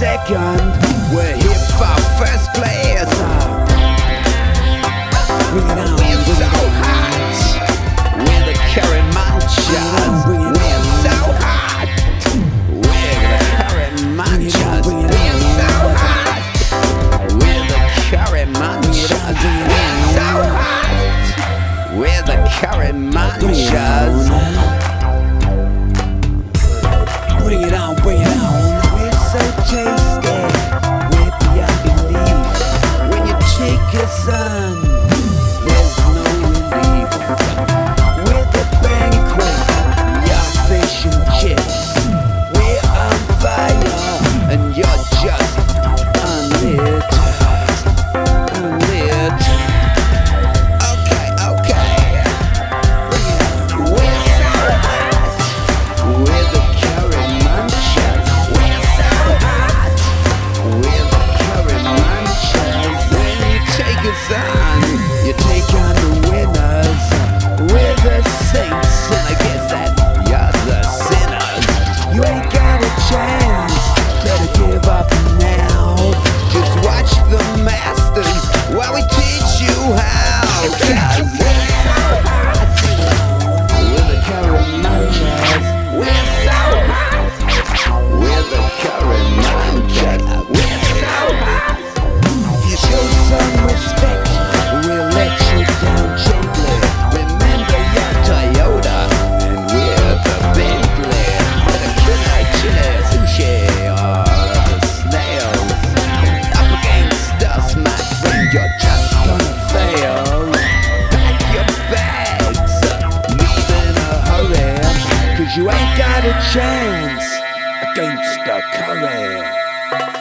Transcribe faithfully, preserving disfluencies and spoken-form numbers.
second. We're here for first place. Bring it on, We're bring so it on. hot. We're the Caramanchas. Bring it on, bring it We're on. so hot. We're the Caramanchas. Bring it on, bring it We're on. so hot. We're the Caramanchas. Bring it on, bring it We're so on. hot. We're the Bring it Caramanchas. on. Bring it on, bring it on. We're so tasty, we're beyond belief. When you take us on, there's no relief. We're the banquet, your fish and chips. We're on fire, And you're just unlit, unlit. okay, okay. We're so hot. We're the Caramanchas. We're so hot. We're the Caramanchas. When you take us on, You take on the winners. We're the saints, and I guess that you're the sinners. you ain't got a chance. Better give up now. Just watch the masters while we teach you how. 'Cause we're so hot. We're the Caramanchas. We're so hot. We're the Caramanchas. We're so hot. You show some respect, we'll let you down gently. Remember your Toyota, and we're the Bentley. The killer chillers and share the snails. Up against us, my friend, you're just gonna fail. Pack your bags, leave in a hurry, 'Cause you ain't got a chance against the curry.